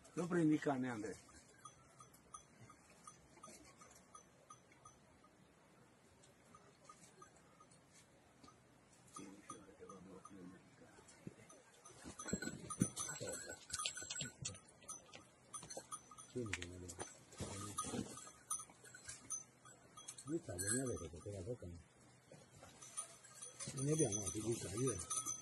Lo prendi il cane, Andrea. Non ne abbiamo altri di io.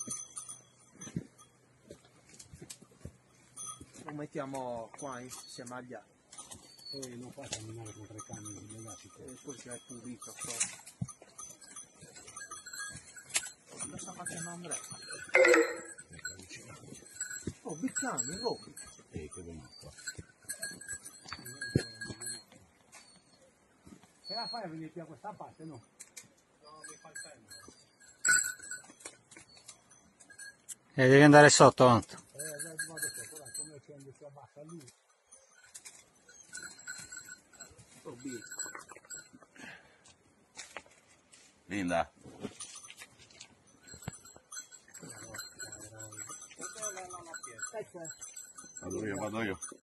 Lo mettiamo qua insieme agli altri. E non fa camminare con 3 cani legati. Forse è pulito. Cosa sta facendo Andrea? Oh, Biccani, Robby. Che benissimo. Se la fai a venire qui a questa parte, no? No, mi fa il tempo. E devi andare sotto, Anto. Vado sotto, là, come scende si abbassa lì. Robby. Linda. Vado io.